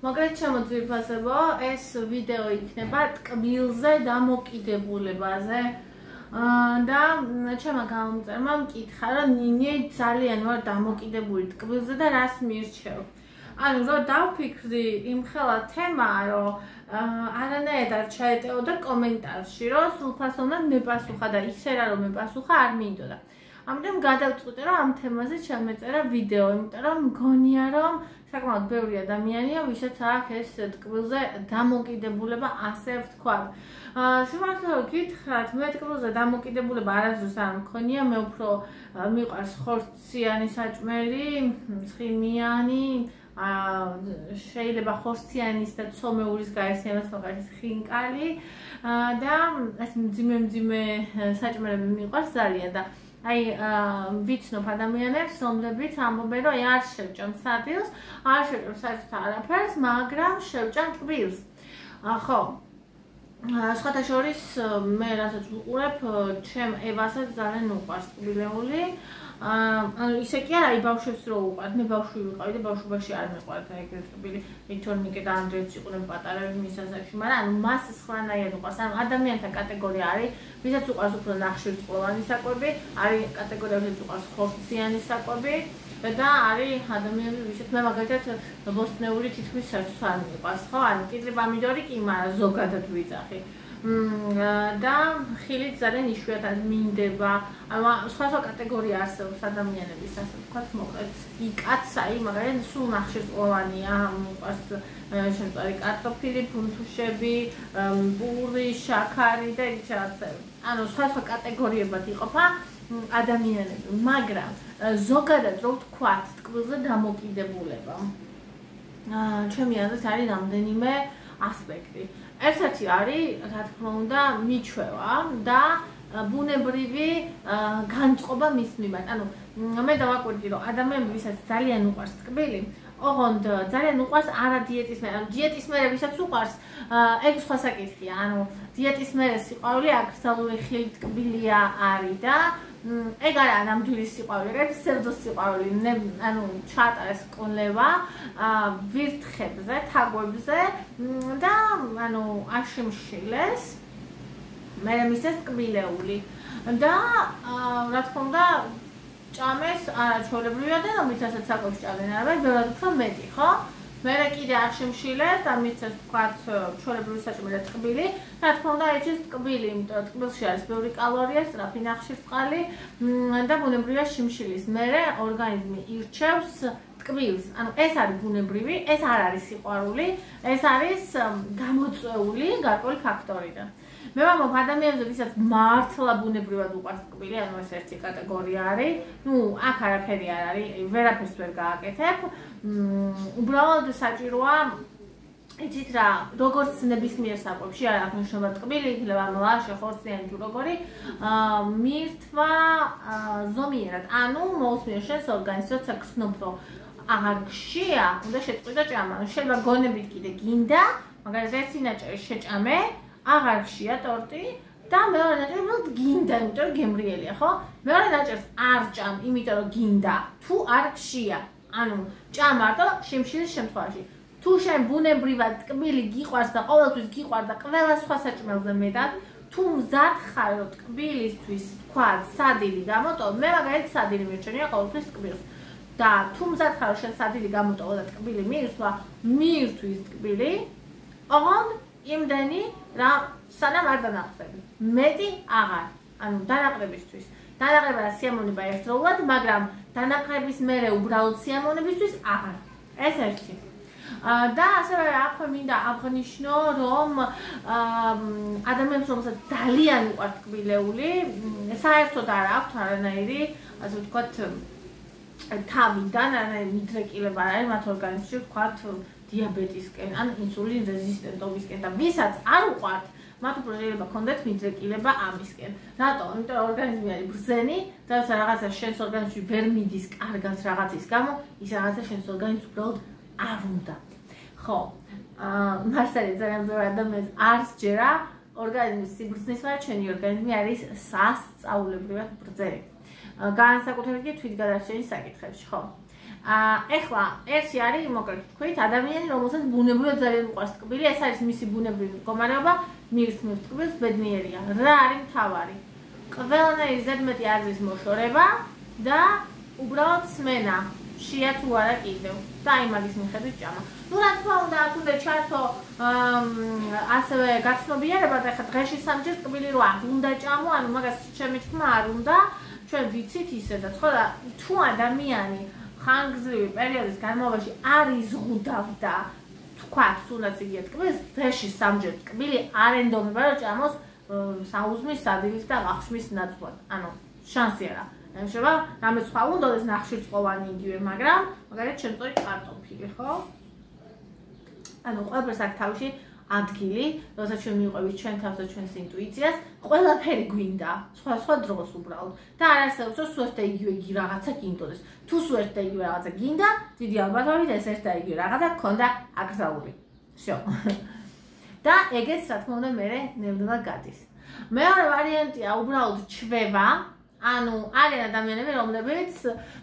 Მაგრამ შემოძვირფასებო, ეს ვიდეო იქნება ტკბილზე დამოკიდებულებაზე. და ჩემმა გამომწერმა მკითხა, რომ ნინი ძალიან ვარ დამოკიდებული ტკბილზე და რას მირჩევ. ანუ რომ დავფიქრდი იმ ხელა თემაა, რომ არანაირად ჩაეტეოდა კომენტარში, რომ სულფას უნდა მეპასუხა და ისე რა რომ მეპასუხა არ მინდოდა. ამიტომ გადავწყვიტე, რომ ამ თემაზე ჩამეწერა ვიდეო, იმიტომ რომ მგონია, რომ საკმაოდ ბევრი ადამიანია, ვისაც აქვს ეს ტკბილზე დამოკიდებულება, ასე ვთქვათ. სიმართლე გითხრათ, მე ტკბილზე დამოკიდებულება არასდროს არ მქონია, მე უფრო მიყვარს ხორციანი საჭმელი, ცხიმიანი, შეიძლება ხორციანის და ცომეულის გაერთიანებას მაგალითად ხინკალი და ეს მძიმე საჭმელები მიყვარს ძალიან და აი ვიცნობ ადამიანებს, რომლებიც ამბობენ, რომ არ შევჭამ სადილს, არ შევჭამ საერთოდ არაფერს, მაგრამ შევჭამ ტკბილს. ხო. სხვათა შორის მე რასაც ვუყურებ, ჩემ ევასაც ძალიან უყვარს ტკბილეული. ანუ ისე კი არა, ბავშვებს რო უყვართ, მე ბავშვი ვიყავი და ბავშვობაში არ მეყვარდა ეგრეთ ტკბილი. ვიქტორნიკე და ანდრეც იყვნენ პატარები მის ასაკში, მაგრამ ანუ მას სხვანაირად უყვარს. ანუ ადამიანთა კატეგორია არის, ვისაც უყვარს უფრო ნახშირწყლოვანი საკვები, არის კატეგორია, ვისაც უყვარს ხორციანი საკვები და არის ადამიანები, ვისაც მე მაგალითად ბოსტნეული თითქმის საერთოდ არ მიყვარს, ხო? ანუ კიდრი პომიდორი კი, მაგრამ ზოგადად ვიძახი. და ხილით ძალიან იშვიათად მინდება. ანუ სხვა კატეგორია არსებობს ადამიანების, ასე ვთქვათ, მოკლედ იკაცაი, მაგალითად სულ ნახშირწყლოვანია, მიყვარს შემწარი კარტოფილი, ფუნთუშები, პური, შაქარი და ის რაღაცები. ანუ სხვა კატეგორიებად იყოფა ადამიანები, მაგრამ ზოგადად რო ვთქვათ, ტკბილზე დამოკიდებულება. ჩემი აზრით არის რამდენიმე ასპექტი. Ერთ-ერთი არის, რა თქმა უნდა, მიჩვევა და ბუნებრივი განწყობა მის მიმართ. ანუ მე დავაკვირდი, რომ ადამიანები, ვისაც ძალიან უყვარს ტკბილი, ოღონდ ძალიან უყვარს არა დიეტის მერე, ანუ დიეტის მერე ვისაც უყვარს, ეგ სხვა საკითხია. ანუ დიეტის მერე სიყვარული აკრძალული ხილი ტკბილია არის და ეგ არა ნამდვილი სიყვარული, ეგ ფსევდოსიყვარული, ანუ ჩაატარეს კვლევა ვირთხებზე, თაგვებზე და ანუ აშიმშილეს, მე მისცეს ტკბილეული და რა თქმა უნდა ჭამეს არაჩვეულებრივია და რომლითაც საკვებს ჭამენ არაბა, ბევრად უფრო მეტი, ხო? მე კიდე აშიმშილეს და მისცეს ვთქვათ ჩვეულებრივი საჭმელი და ტკბილი. რა თქმა უნდა, ეჭის ტკბილი, იმიტომ რომ ტკბილში არის ბევრი კალორია, სწრაფი ნახშირწყალი და ბუნებრივია შიმშილის მერე ორგანიზმი ირჩევს ტკბილს. ანუ ეს არის ბუნებრივი, ეს არ არის სიყვარული, ეს არის გამოწვეული გარკვეული ფაქტორიდან. მე ვამბობ ადამიანებზე, ვისაც მართლა ბუნებრივად უყვარს ტკბილი, ანუ ეს ერთი კატეგორია არის. ნუ აქ არაფერი არ არის, ვერაფერს ვერ გააკეთებ. უბრალოდ საჭიროა იცით რა, როგორც ნებისმიერ საკვებში არ აქვს მნიშვნელობა ტკბილი, იქნება მლაშე, ხორციანი თუ როგორი, მირთვა ზომიერად. ანუ მოусმიერ შენს ორგანიზმს, როცა გრძნობ, რომ აღარ გშია, უნდა შეწყვიტო ჭამა. შეიძლება გონებით კიდე გინდა, მაგალითად ერთი ნაჭერი შეჭამე, აღარ გშია ტორტი და მეორე ნაჭერი უბრალოდ გინდა, იმიტომ რომ გემრიელია, ხო? მეორე ნაჭერს არ ჭამ, იმიტომ რომ გინდა, თუ არ გშია. ანუ ჭამ მარტო შიმშილის შემთხვევაში. თუ შენ ბუნებრივად ტკბილი გიყვარს და ყოველთვის გიყვარ და ყველა სხვა საჭმელზე მეტად, თუ მზად ხარ რომ ტკბილისთვის თქვა სადილი გამოტოვო, მე მაგალითად სადილი მირჩენია ყოველთვის ტკბილს. და თუ მზად ხარ რომ შენ სადილი გამოტოვო და ტკბილი მირთვა, მირთვის ტკბილი, ოღონდ იმდენი რა სანამ არ დანაყრები. მეტი აღარ. ანუ დანაყრებისთვის. დანაყრება და სიამოვნება ერთდროულად, მაგრამ დანაყრების მერე უბრალოდ სიამოვნებისთვის აღარ. ეს ერთი. და ასევე აქვე მინდა აღნიშნო, რომ ადამიანს რომელსაც ძალიან უყვარს ტკბილეული, საერთოდ არ აქვს არანაირი, ასე ვთქვათ, თავიდან არანაირი მიდრეკილება არ არის მათ ორგანიზმში, ვთქვათ, დიაბეტისკენ, ან ინსულინ რეზისტენტობისკენ და ვისაც არ უყვართ, მათ უფრო შეიძლება ქონდეთ მიდრეკილება ამისკენ. რატო? იმიტომ რომ ორგანიზმი არის ბრძენი და რაღაცა შენს ორგანიზმში ვერ მიდის კარგად რაღაცის გამო, ის რაღაცა შენს ორგანიზმს უბრალოდ არ უნდა. ხო, მართალია ძალიან ბევრი ადამიანს არ სჯერა ორგანიზმის სიბრძნის, მაგრამ ჩვენი ორგანიზმი არის სასწაულებრივად ბრძენი. განსაკუთრებით კი თვითგადარჩენის საკითხებში, ხო? ეხლა ერთი არის მოკლედ ვთქვით, ადამიანი, რომელსაც ბუნებრივად ძალიან უყვარს ტკბილი, ეს არის მისი ბუნებრივი მდგომარეობა, მისმის ტკბილს ბედნიერია. რა არის მთავარი? ყველანაირი ზედმეტი აზრის მოშორება და უბრალოდ სმენა. შია თუ არა კიდევ და აი მაგის მიხედვით ჭამა. ნუ რა თქმა უნდა, აქ უნდა ჩართო ასევე გაცნობიერება და ხა დღეში სამჯერ ტკბილი რო არ უნდა ჭამო, ანუ მაგას ჩემი თქმა არ უნდა, ჩვენ ვიცით ისედაც, ხო და თუ ადამიანი ხანგრძლივი პერიოდის განმავლობაში არ იზღუდავდა, თქვათ, თუნდაც იგია ტკბილს, დღეში სამჯერ ტკბილი არ ენდომება, რომ ჭამოს საუზმის, სადილის და აღშმის ნაცვლად. ანუ შანსი არა. Შეიძლება რამე სხვა უნდა ეს ნახშირწყოვანი იგივე, მაგრამ მაგალითად შემწორი კარტოფილი, ხო? ანუ ყველაფერს აქვს თავში ადგილი, როცა ჩვენ მივყვებით ჩვენ თავს და ჩვენს ინტუიციას, ყველაფერი გვინდა, სხვა დროს უბრალოდ. და არ არსებობს რომ სულ ერთ და იგივე რაღაცა გინდოდეს. თუ სულ ერთ და იგივე რაღაცა გინდა, დიდი ალბათობით ეს ერთ და იგივე რაღაცა გქონდა აკრძალული. всё. და ეგეც რა თქმა უნდა მე ნელ-ნელა გადის. მეორე ვარიანტია უბრალოდ ჩვევა. ანუ არიან ადამიანები, რომლებიც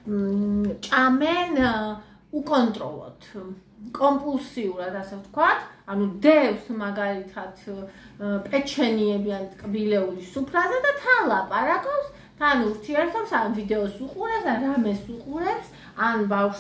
ჭამენ უკონტროლოდ, კომპულსიურად, ასე ვთქვათ, ანუ დევს მაგალითად პეჩენიები ან ტკბილეული სუფრაზე და თან ლაპარაკობს, თან ურთიერთობს, ან ვიდეოს უყურებს, ან რამეს უყურებს, ან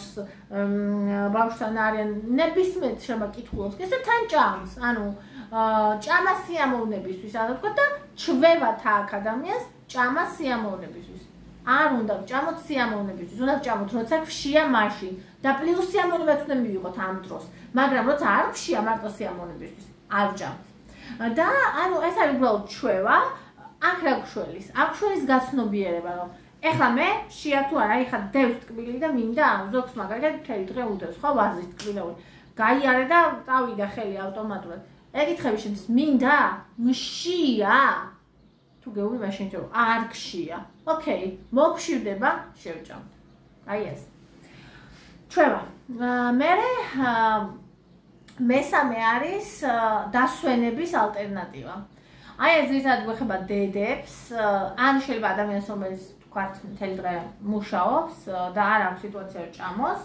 ბავშვთან არიან ნებისმიერ შემაკითხულობს და თან ჭამს, ანუ ჭამა სიამოვნებისთვის, ასე ვთქვათ და ჩვევათ აქ ადამიანს ჭამა სიამოვნებისთვის. არ უნდა ვჭამოთ სიამოვნებისთვის, უნდა ვჭამოთ როცა გვშია მაშინ და პლუს სიამოვნებაც უნდა მივიღოთ ამ დროს. მაგრამ როცა არ გვშია მარტო სიამოვნებისთვის, არ ვჭამთ. და ანუ ეს არის უბრალოდ ჩვევა, აქ რა გვშველის? აქ გვშველის გაცნობიერება, რომ ეხლა მე შია თუ არა, ეხლა დევს ტკბილი და მინდა ზოგს მაგალითად მთელი დღე უდევს, ხო, ვაზის ტკბილეული. გაიარე და წავიდა ხელი ავტომატურად. ეკითხები შემს მინდა? მშია? თუ გეუბნები მაშინ რომ არ გშია. ოკეი, მოგშვიდება, შევჭამ. აი ეს. ჩვევა. მესამე არის დასვენების ალტერნატივა. აი ეს ზოგადად გვეხება დედებს, ან შეიძლება ადამიანს რომელიც თქვათ მთელი დღე მუშაობს და არ აქვს სიტუაცია რომ ჭამოს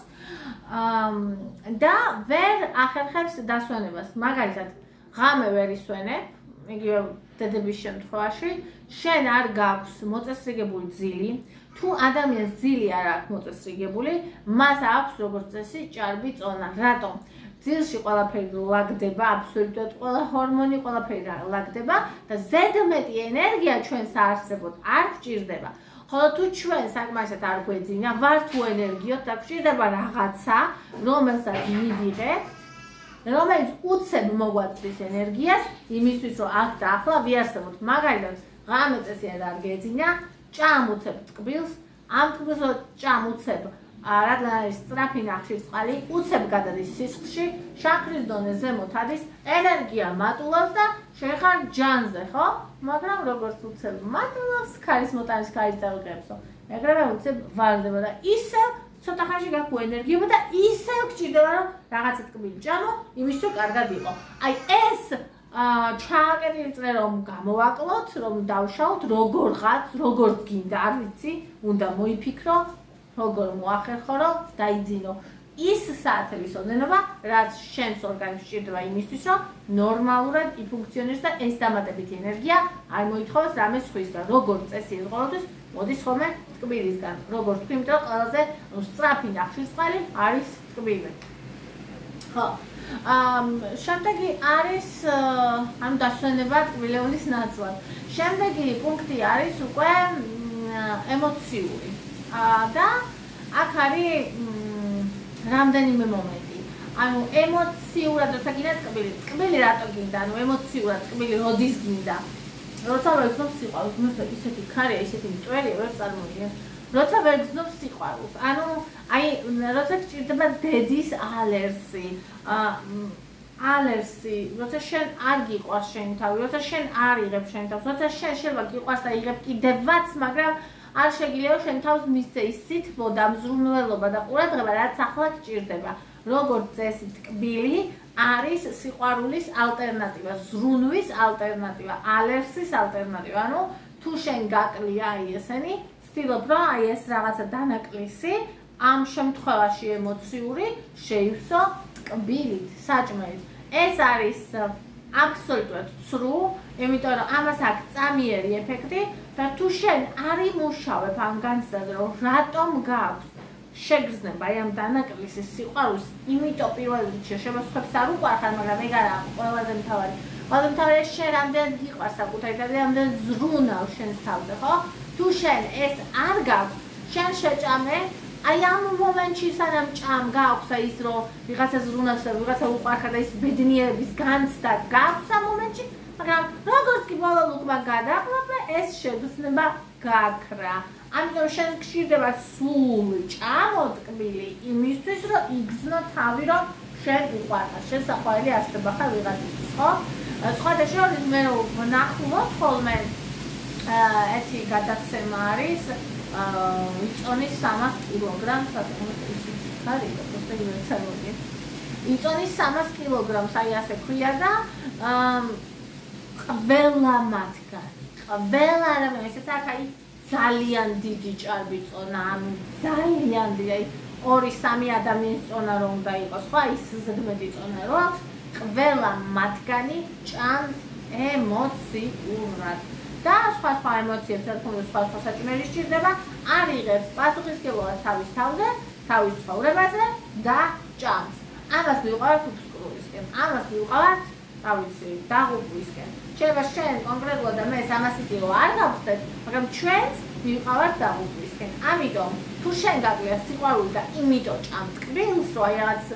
და ვერ ახერხებს დასვენებას. მაგალითად, ღამე ვერ ისვენებ, იგივე დედების შემთხვევაში, შენ არ გაქვს მოწესრიგებული ძილი, თუ ადამიანს ძილი არ აქვს მოწესრიგებული, მას აქვს როგორც წესი ჭარბი წონა. რატომ? ძილში ყველაფერი ლაგდება, აბსოლუტურად ყველა ჰორმონი, ყველაფერი ლაგდება და ზედმეტი ენერგია ჩვენს არსებოდ არ გვჭირდება. ხოლო თუ ჩვენ საკმარისად არ გვეძინა, ვართო ენერგიოთ და გვჭირდება რაღაცა, რომელსაც მივიღებ, რომელიც უცებ მოგვაწვის ენერგიას, იმისთვის რომ აქ და ახლა ვიარსებოთ. მაგალითად, ღამე წესიად არ გეძინა, ჭამ უცებ ტკბილს, ამ ტკბილს რომ ჭამ უცებ, რადგან არის სწრაფი ნახშირწყალი, უცებ გადადის სისხლში, შაქრის დონე ზემოთ ადის, ენერგია მატულობს და შენ ხარ ჯანზე, ხო? მაგრამ როგორც უცებ მატულობს, ქარის მოტანის ქარი წავიღებსო. ეგრევე უცებ ვარდება და ისევ ცოტა ხანში გაქვს ენერგიობა და ისევ გჭირდება რომ რაღაცა ტკბილი ჭამო, იმის რომ კარგად იყო. აი ეს ჩააკეტილი წრე რომ გამოვაკლოთ, რომ დავშალოთ, როგორღაც, როგორც გინდა, არ ვიცი, უნდა მოიფიქრო, როგორ მოახერხო, რომ დაიძინო ის საათების ოდენობა, რაც შენს ორგანიზმს სჭირდება იმისთვის, რომ ნორმალურად იფუნქციონირდეს და ეს დამატებითი ენერგია არ მოითხოვოს რამე სხვისგან. როგორ წესი ის ყოველთვის მოდის ხოლმე ტკბილისგან. როგორც თქვი, იმიტომ რომ ყველაზე სწრაფი ნახშირწყალი არის ტკბილი. ხო. შემდეგი არის ანუ დასვენება ტკბილეულის ნაცვლად. შემდეგი პუნქტი არის უკვე ემოციური. და აქ არის რამდენიმე მომენტი. ანუ ემოციურად როცა გინდა ტკბილი რატო გინდა? ანუ ემოციურად ტკბილი როდის გინდა? როცა ვერ გძნობ სიყვარულს, მე ისეთი ქარია, ისეთი მტვერია, ვერ წარმოვიდგენ. როცა ვერ გძნობ სიყვარულს. ანუ აი როცა გჭირდება დედის ალერსი, როცა შენ არ გიყვარს შენი თავი, როცა შენ არ იღებ შენ თავს, როცა შენ შეიძლება გიყვარს და იღებ კიდევაც, მაგრამ არ შეგიძლია შენ თავს მისცე ის სითბო და მზრუნველობა და ყურადღება, რაც ახლა გჭირდება. როგორც წესი ტკბილი არის სიყვარულის ალტერნატივა, ზრუნვის ალტერნატივა, ალერსის ალტერნატივა. ანუ თუ შენ გაკლია აი ესენი, ვცდილობ რომ აი ეს რაღაცა დანაკლისი ამ შემთხვევაში ემოციური შეივსო ტკბილით, საჭმელით. ეს არის აბსოლუტურად ცრუ, იმიტომ რომ ამას აქვს წამიერი ეფექტი და თუ შენ არ იმუშავებ ამ განცდაზე, რომ რატომ გაქვს შეგრძნება აი ამ დანაკლისის სიყვარულს, იმიტომ პირველ რიგში შემოსხვებს არ უყვარხარ, მაგრამ ეგ არა ყველაზე მთავარი. ყველაზე მთავარია შენ რამდენად გიყვარს საკუთარი და რამდენად ზრუნავ შენს თავზე, ხო? თუ შენ ეს არ გაქვს, შენ შეჭამე აი ამ მომენტში სანამ ჭამ გაქვს აი ის რომ ვიღაცა ზრუნავს და ვიღაცა უყვარხარ და ის ბედნიერების განცდა გაქვს ამ მომენტში, მაგრამ როგორც კი ბოლო ლუკმა გადაყლაპე, ეს შეგრძნება გაქრა. ამიტომ შენ გჭირდება სულ ჭამო ტკბილი იმისთვის, რომ იგრძნო თავი, რომ შენ უყვარხარ, შენ საყვარელი არსება ხარ ვიღაცისთვის, ხო? სხვათა შორის მე რომ ვნახულობ ხოლმე ერთი გადაცემა არის იწონის 300 კილოგრამს, იწონის 300 კილოგრამს, აი ასე ქვია და ყველა მათგანი, ყველა ადამიანს აქ აი ძალიან დიდი ჭარბი წონა, ანუ ძალიან დიდი, აი 2-3 ადამიანის წონა რომ უნდა იყოს, ხო, აი ზედმეტი წონა რო აქვს, ყველა მათგანი ჭამს ემოციურად. და სხვა ემოციებს ერთმანეთს სხვა საჭმელი სჭირდება, არ იღებს პასუხისმგებლობას თავის თავზე, თავის ცხოვრებაზე და ჭამს. ამას მივყავართ უფსკრულისკენ, ამას მივყავართ, რა ვიცი, დაღუპვისკენ. შეიძლება შენ კონკრეტულად და მე 300 კილო არ გავხდეთ, მაგრამ ჩვენც მივყავართ დაღუპვისკენ. ამიტომ თუ შენ გაგვია სიყვარული და იმიტომ ჭამ ტკბილს, რომ აი რაღაც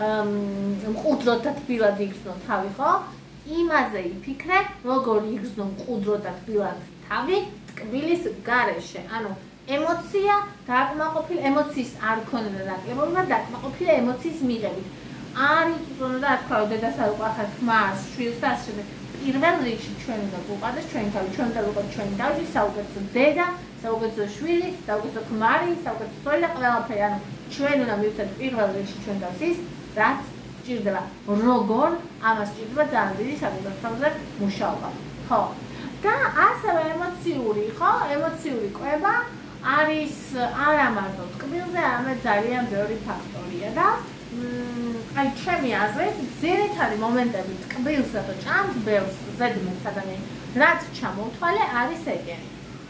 მყუდროდ და თბილად იგრძნო თავი, ხო? იმაზე იფიქრე, როგორ იგრძნო მყუდროდ და თბილად თავი ტკბილის გარეშე. ანუ ემოცია დააკმაყოფილ ემოციის არ ქონება დაკლებულება, დააკმაყოფილება ემოციის მიღებით. არ იწვონა და თქვა, დედას არ უყვარხარ ქმარს, შვილს და ასე შემდეგ. პირველ რიგში ჩვენ უნდა გვუყავდეს ჩვენი თავი, ჩვენ უნდა ვიყოთ ჩვენი თავი, საუკეთესო დედა, საუკეთესო შვილი, საუკეთესო ქმარი, საუკეთესო ცოლი და ყველაფერი. ანუ ჩვენ უნდა მივცეთ პირველ რიგში ჩვენ თავს ის, რაც ჭირდება. როგორ ამას ჭირდება ძალიან დიდი საკუთარ თავზე მუშაობა. ხო. და ასევე ემოციური, ხო? ემოციური კვება არის არა მარტო ტკბილზე, არამედ ძალიან ბევრი ფაქტორია და აი ჩემი აზრით, ძირითადი მომენტები ტკბილს და ჭამს ბევრს ზედმეტ ადამიანს, რაც ჩამოვთვალე არის ეგენი.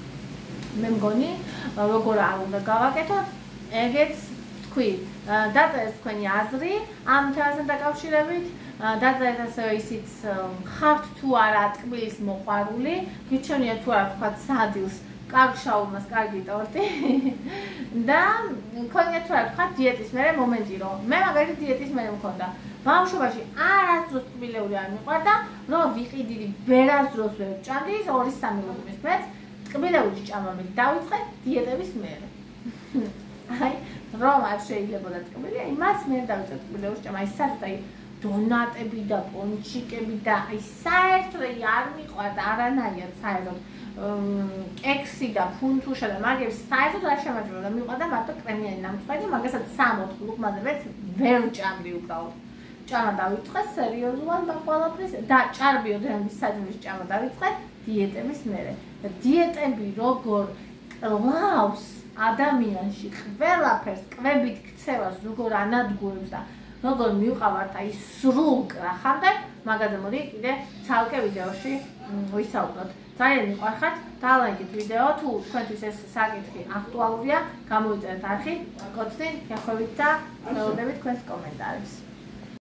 მე მგონი, როგორ არ უნდა გავაკეთოთ, ეგეც თქვი. დაწერეთ თქვენი აზრი ამ თემასთან დაკავშირებით, დაწერეთ ასევე ისიც ხართ თუ არა ტკბილის მოყვარული, გიჩვენიათ თუ არა თქვა სადილს კარგ შაურმას კარგი ტორტი და მქონიათ თუ არა თქვა დიეტის მერე მომენტი, რომ მე მაგალითად დიეტის მერე მქონდა. ბავშვობაში არასდროს ტკბილეული არ მიყვარდა, რომ ვიყიდიდი ვერასდროს ვერ ვჭამდი 2-3 ლუკმის მეც ტკბილეული ჭამამით დავიწყე დიეტების მერე. აი რომ არ შეიძლებოდა ტკბილი, იმას მე დავიწყე ტკბილეულს ჭამა, აი საერთოდ აი დონატები და პონჩიკები და აი საერთოდ არ მიყვარდა არანაირად საერთოდ კექსი და ფუნთუშა და მაგებს საერთოდ არ შემაჭრებოდა, მიყვარდა მარტო კრემიანი ნამწვარი, მაგასაც 3-4 ლუკმაზე მეც ვერ ვჭამდი უბრალოდ. ჭამა დავიწყე სერიოზულად ამ ყველაფრის და ჭარბი ოდენობის საჭმლის ჭამა დავიწყე დიეტების მერე. და დიეტები როგორ კლავს ადამიანში ყველაფერს, კვებით ქცევას, როგორ ანადგურებს და როგორ მივყავართ აი სრულ კრახამდე, მაგაზე მოდი კიდე ცალკე ვიდეოში ვისაუბროთ. ძალიან მიყვარხართ, დალაიქეთ ვიდეო, თუ თქვენთვის ეს საკითხი აქტუალურია, გამოიწერეთ არხი, გოცნით, გეხვევით და ველოდებით თქვენს კომენტარებს.